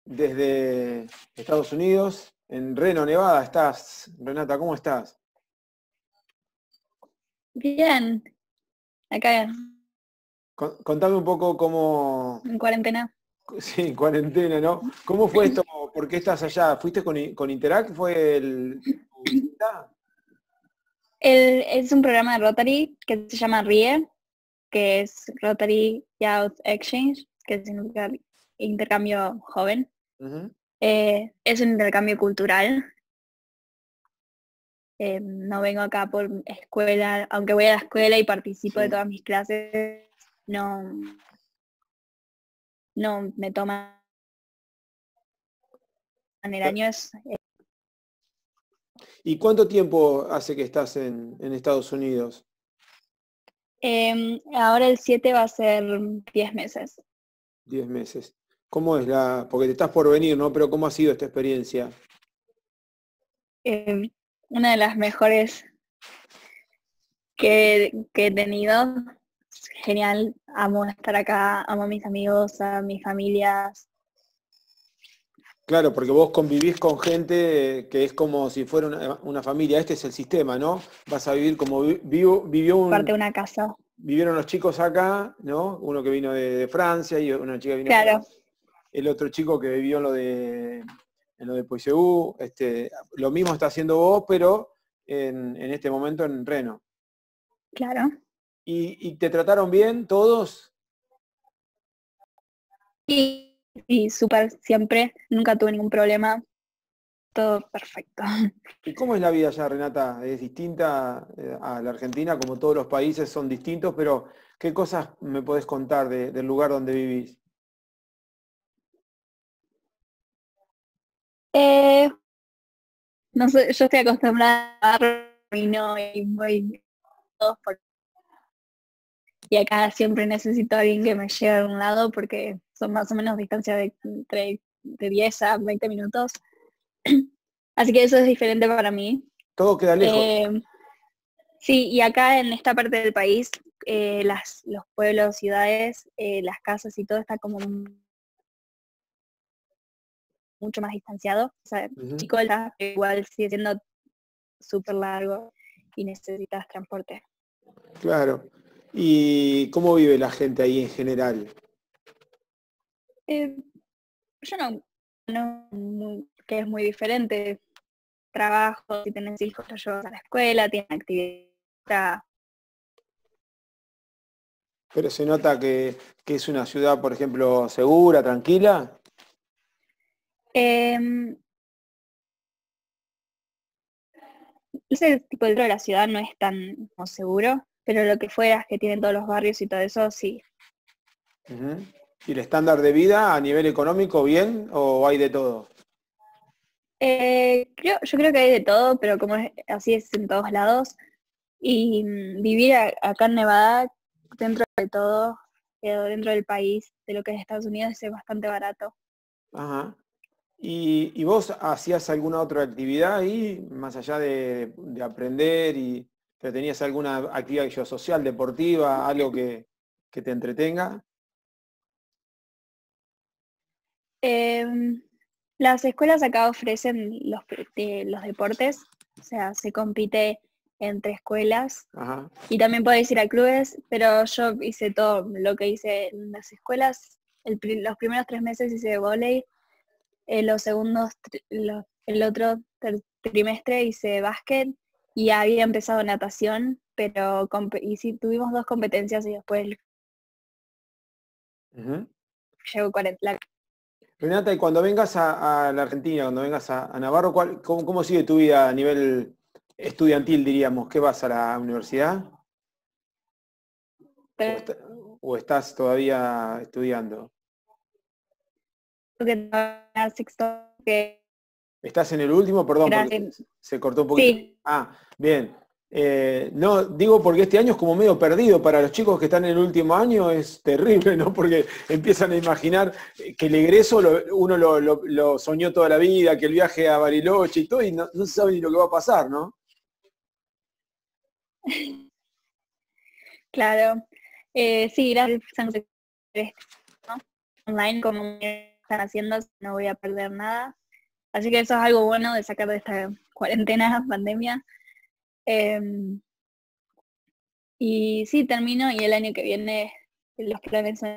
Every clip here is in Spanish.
desde Estados Unidos, en Reno, Nevada. ¿Estás, Renata? ¿Cómo estás? Bien, acá Contame un poco cómo, en cuarentena. sí, cuarentena, ¿no? ¿Cómo fue esto? ¿Por qué estás allá? ¿Fuiste con Interact? ¿Fue tu visita? Es un programa de Rotary que se llama RIE, que es Rotary Youth Exchange, que significa intercambio joven. Ujú. Es un intercambio cultural. No vengo acá por escuela, aunque voy a la escuela y participo de Sí. todas mis clases, no, no me toman el año. ¿Y cuánto tiempo hace que estás en Estados Unidos? Ahora el 7 va a ser 10 meses. 10 meses. ¿Cómo es porque te estás por venir, ¿no? Pero ¿cómo ha sido esta experiencia? Eh, una de las mejores que he tenido. Genial, amo estar acá, amo a mis amigos, a mis familias. Claro, porque vos convivís con gente que es como si fuera una familia. Este es el sistema, ¿no? Vas a vivir como Parte de una casa. vivieron los chicos acá, ¿no? Uno que vino de Francia y una chica que vino de Claro, Francia. El otro chico que vivió en lo de Poiseu. Lo mismo está haciendo vos, pero en este momento en Reno. claro. ¿Y te trataron bien todos? Y súper siempre, nunca tuve ningún problema, todo perfecto. ¿Y cómo es la vida allá, Renata? ¿Es distinta a la Argentina? Como todos los países son distintos, pero ¿qué cosas me podés contar del lugar donde vivís? Eh, no sé, yo estoy acostumbrada a vino y voy todos y acá siempre necesito a alguien que me lleve a algún lado porque son más o menos distancias de 10 a 20 minutos. Así que eso es diferente para mí. Todo queda lejos. Eh, sí, y acá en esta parte del país, los pueblos, ciudades, las casas y todo está como mucho más distanciado. O sea, Ujú. chico, igual sigue siendo súper largo y necesitas transporte. Claro. ¿Y cómo vive la gente ahí en general? Eh, yo que es muy diferente. Trabajo, si tenés hijos, los llevas a la escuela, tienen actividad. Pero se nota que es una ciudad, por ejemplo, segura, tranquila. Eh, ese tipo de la ciudad no es tan como seguro, pero lo que fuera es que tienen todos los barrios y todo eso, sí. Ujú. ¿Y el estándar de vida a nivel económico bien o hay de todo? Yo creo que hay de todo, pero así es en todos lados. Y vivir acá en Nevada, dentro de todo, dentro del país, de lo que es Estados Unidos, es bastante barato. Ajá. ¿Y vos hacías alguna otra actividad ahí, más allá de aprender pero tenías alguna actividad social, deportiva, algo que te entretenga? Em, las escuelas acá ofrecen los deportes, o sea, se compite entre escuelas Ajá. y también podés ir a clubes, pero yo hice todo lo que hice en las escuelas. Los primeros 3 meses hice vóley, los segundos, el otro trimestre hice básquet y había empezado natación, pero y sí, tuvimos dos competencias y después Ujú. llegó 40. Renata, y cuando vengas a la Argentina, cuando vengas a Navarro, cómo sigue tu vida a nivel estudiantil, diríamos? ¿Qué vas a la universidad? ¿O, está- o estás todavía estudiando? Que sexto que ¿Estás en el último? Perdón, era porque se cortó un poquito. sí. Ah, bien. No, digo porque este año es como medio perdido. Para los chicos que están en el último año es terrible, ¿no? Porque empiezan a imaginar que el egreso uno lo soñó toda la vida, que el viaje a Bariloche y todo, y no se sabe ni lo que va a pasar, ¿no? Claro. Sí, gracias, ¿no? Online como están haciendo, no voy a perder nada. Así que eso es algo bueno de sacar de esta cuarentena, pandemia. Y sí, termino y el año que viene los planes son...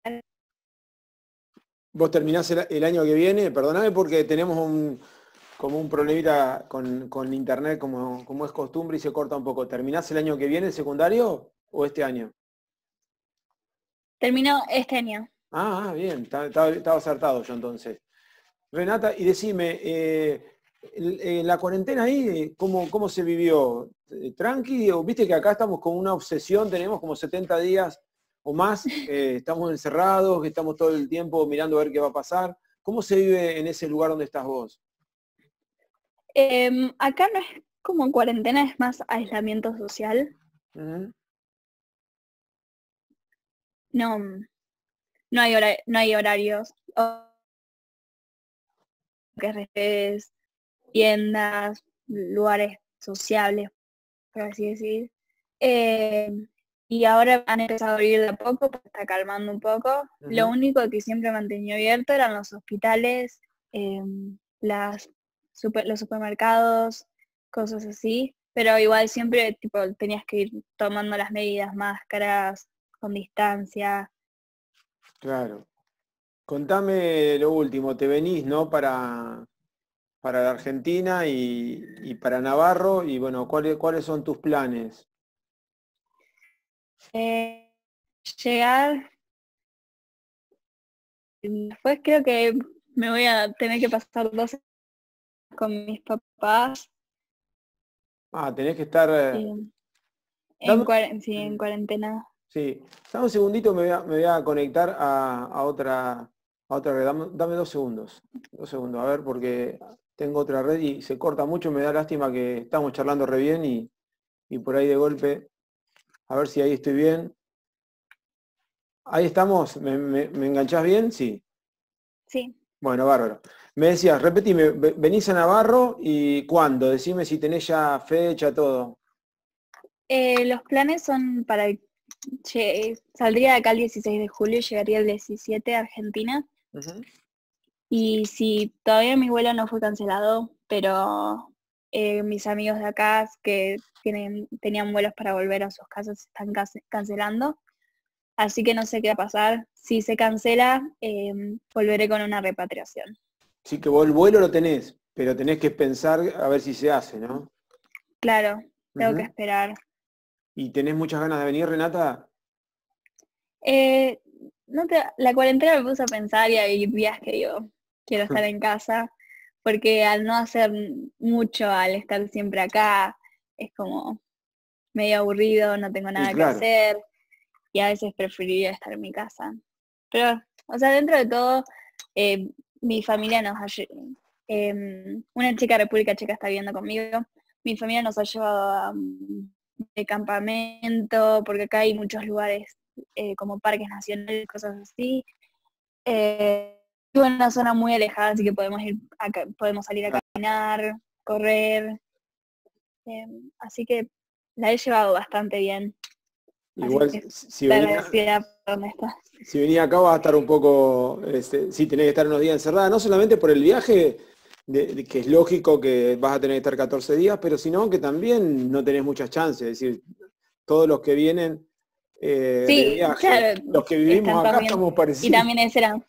Vos terminás el año que viene, perdoname porque tenemos como un problemita con internet, como es costumbre y se corta un poco. ¿Terminás el año que viene el secundario o este año? Termino este año. Bien, estaba acertado yo entonces. Renata, y decime, la cuarentena ahí, ¿cómo se vivió? ¿Tranqui? ¿O viste que acá estamos con una obsesión, tenemos como 70 días o más, estamos encerrados, que estamos todo el tiempo mirando a ver qué va a pasar? ¿Cómo se vive en ese lugar donde estás vos? Acá no es como cuarentena, es más aislamiento social. Ujú. No, no hay horarios. Que es tiendas, lugares sociables, por así decir. Eh, y ahora han empezado a abrir de a poco, pues está calmando un poco. Lo Ujú. único que siempre mantenía abierto eran los hospitales, las los supermercados, cosas así. Pero igual siempre tipo tenías que ir tomando las medidas, máscaras, con distancia. Claro. Contame lo último, te venís, ¿no? Para la Argentina y para Navarro, y bueno, ¿cuáles son tus planes? Eh, Llegar, después creo que me voy a tener que pasar 2 con mis papás. Tenés que estar... dame, Sí, en cuarentena. sí, dame un segundito, me voy a conectar a otra red. Dame 2 segundos. 2 segundos, a ver, porque tengo otra red y se corta mucho, me da lástima que estamos charlando re bien y por ahí de golpe, a ver si ahí estoy bien. Ahí estamos, ¿me enganchás bien? Sí. Sí. Bueno, bárbaro. Me decías, repetime, venís a Navarro y ¿cuándo? Decime si tenés ya fecha, todo. Los planes son para... saldría de acá el 16 de julio, llegaría el 17 a Argentina. Ujú. Y si todavía mi vuelo no fue cancelado, pero mis amigos de acá que tenían vuelos para volver a sus casas están cancelando. Así que no sé qué va a pasar. Si se cancela, volveré con una repatriación. Sí que vos el vuelo lo tenés, pero tenés que pensar a ver si se hace, ¿no? Claro, tengo que Ujú. esperar. ¿Y tenés muchas ganas de venir, Renata? Eh, la cuarentena me puso a pensar y hay días que digo, quiero estar en casa, porque al no hacer mucho, al estar siempre acá, es como medio aburrido, no tengo Y nada que claro, hacer y a veces preferiría estar en mi casa. Pero, o sea, dentro de todo, eh, mi familia nos una chica de República Checa está viviendo conmigo, mi familia nos ha llevado de campamento, porque acá hay muchos lugares como parques nacionales, cosas así. Vivo en una zona muy alejada, así que podemos salir a claro. caminar, correr. Así que la he llevado bastante bien. Así Igual que si estoy venía, agradecida por donde está. si venía acá vas a estar un poco, sí, tenés que estar unos días encerrada, no solamente por el viaje, que es lógico que vas a tener que estar 14 días, pero sino que también no tenés muchas chances, es decir, todos los que vienen de Sí, viaje, claro, los que están vivimos todos acá bien. estamos Y parecidos. también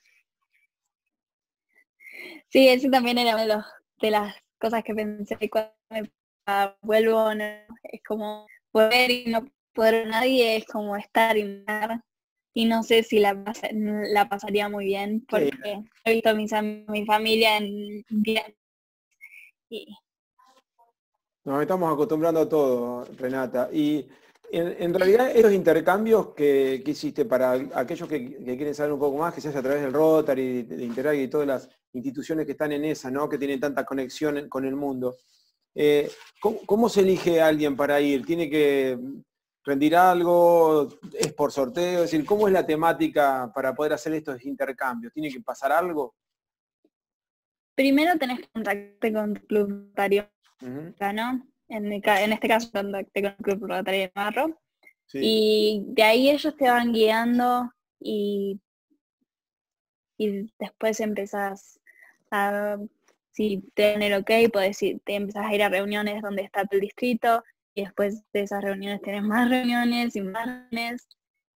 ese también era uno de las cosas que pensé cuando vuelvo, ¿no? Es como volver y no poder ver a nadie, es como estar y no sé si la pasaría muy bien, Sí, porque he visto a mi familia en bien y nos estamos acostumbrando a todo, Renata. Y en realidad esos intercambios que hiciste para aquellos que quieren saber un poco más, que se hace a través del Rotary, de Interag y todas las instituciones que están en esa, ¿no? Que tienen tanta conexión con el mundo. ¿Cómo se elige a alguien para ir? ¿Tiene que rendir algo? ¿Es por sorteo? Es decir, ¿cómo es la temática para poder hacer estos intercambios? ¿Tiene que pasar algo? primero tenés que contactarte con tu club rotario, Ujú. ¿no? En este caso contacté con el club rotario de Marro. Sí. Y de ahí ellos te van guiando y y después empezás a, si te dan el ok, te empezás a ir a reuniones donde está el distrito, y después de esas reuniones tenés más reuniones y más reuniones.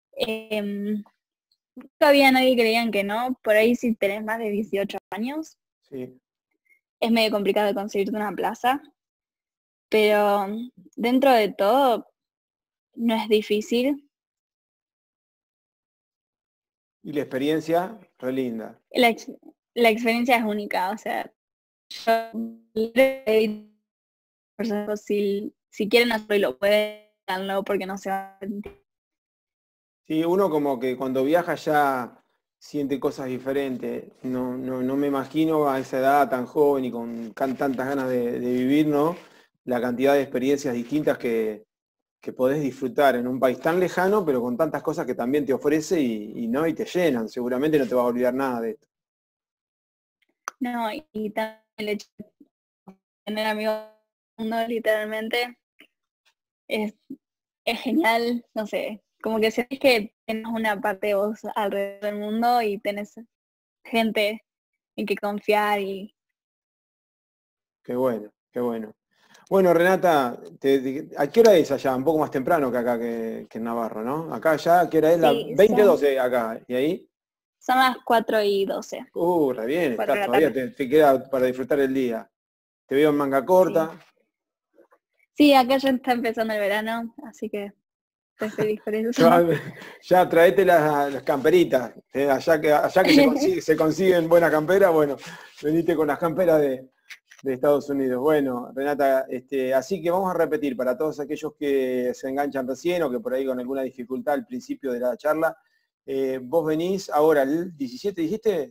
Todavía nadie creían que no, por ahí si tenés más de 18 años, Sí. es medio complicado de conseguirte una plaza, pero dentro de todo no es difícil. Y la experiencia, re linda. La experiencia es única, o sea, si quieren hacerlo y lo pueden, háganlo porque no se van a arrepentir. Sí, uno como que cuando viaja ya siente cosas diferentes. No me imagino a esa edad tan joven y con tantas ganas de vivir, ¿no? La cantidad de experiencias distintas que podés disfrutar en un país tan lejano, pero con tantas cosas que también te ofrece ¿no? Y te llenan. Seguramente no te vas a olvidar nada de esto. No, y también el hecho de tener amigos en el mundo, literalmente, es, es genial, no sé, como que sentís que tenés una parte de vos alrededor del mundo y tenés gente en que confiar y Qué bueno, qué bueno. Bueno, Renata, ¿a qué hora es allá? Un poco más temprano que acá, que en Navarro, ¿no? Acá ya, ¿a qué hora es? La sí, 20:12 acá. ¿Y ahí? son las 4:12, Re bien, 4 estás de la todavía, tarde. te queda para disfrutar el día. Te veo en manga Sí. corta. Sí, acá ya está empezando el verano, así que estoy feliz por eso. Ya, ya traete las camperitas. Allá que se consiguen buenas camperas, bueno, venite con las camperas de Estados Unidos. Bueno, Renata, así que vamos a repetir para todos aquellos que se enganchan recién o que por ahí con alguna dificultad al principio de la charla. Vos venís ahora el 17, ¿dijiste?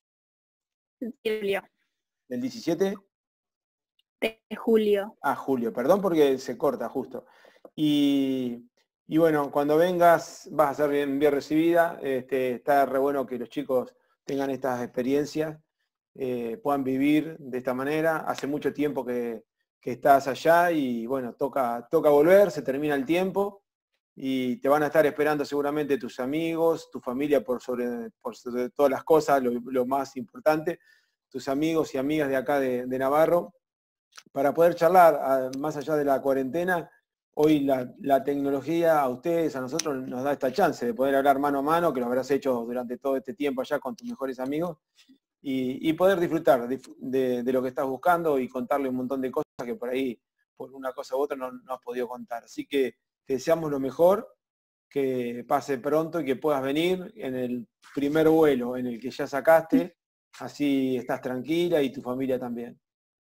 Julio, ¿El 17? de julio. Ah, julio, perdón porque se corta justo. Y, y bueno, cuando vengas vas a ser bien recibida. Está re bueno que los chicos tengan estas experiencias, puedan vivir de esta manera. Hace mucho tiempo que estás allá y bueno, toca volver, se termina el tiempo y te van a estar esperando seguramente tus amigos, tu familia por sobre todas las cosas, lo más importante, tus amigos y amigas de acá de Navarro para poder charlar, más allá de la cuarentena. Hoy la tecnología a ustedes, a nosotros, nos da esta chance de poder hablar mano a mano, que lo habrás hecho durante todo este tiempo allá con tus mejores amigos, y poder disfrutar de lo que estás buscando y contarle un montón de cosas que por ahí, por una cosa u otra, no has podido contar. Así que te deseamos lo mejor, que pase pronto y que puedas venir en el primer vuelo en el que ya sacaste, así estás tranquila y tu familia también.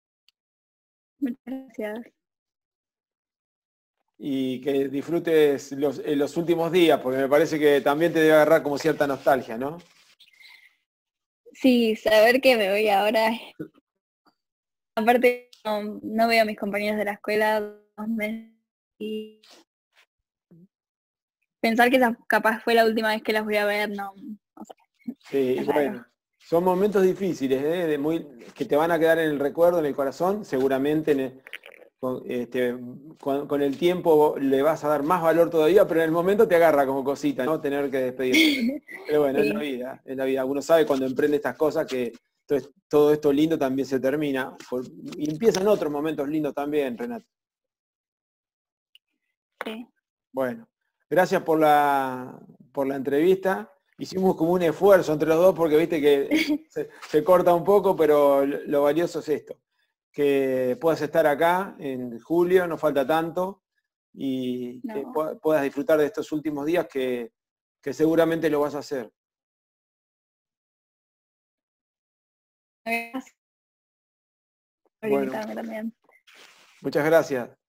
Muchas gracias. Y que disfrutes los últimos días, porque me parece que también te debe agarrar como cierta nostalgia, ¿no? Sí, saber que me voy ahora. Aparte, no veo a mis compañeros de la escuela 2 meses y pensar que esa capaz fue la última vez que las voy a ver, no sé, Sí, es raro. bueno, son momentos difíciles, ¿eh? Que te van a quedar en el recuerdo, en el corazón, seguramente con el tiempo le vas a dar más valor todavía, pero en el momento te agarra como cosita, ¿no? Tener que despedirte. Pero bueno, Sí, es la vida. Uno sabe cuando emprende estas cosas que todo esto lindo también se termina. Y empiezan otros momentos lindos también, Renato. sí. Bueno, gracias por la entrevista. Hicimos como un esfuerzo entre los dos porque viste que se corta un poco, pero lo valioso es esto, que puedas estar acá en julio, no falta tanto, y que No, puedas disfrutar de estos últimos días que seguramente lo vas a hacer. gracias por Bueno, invitarme también. muchas gracias.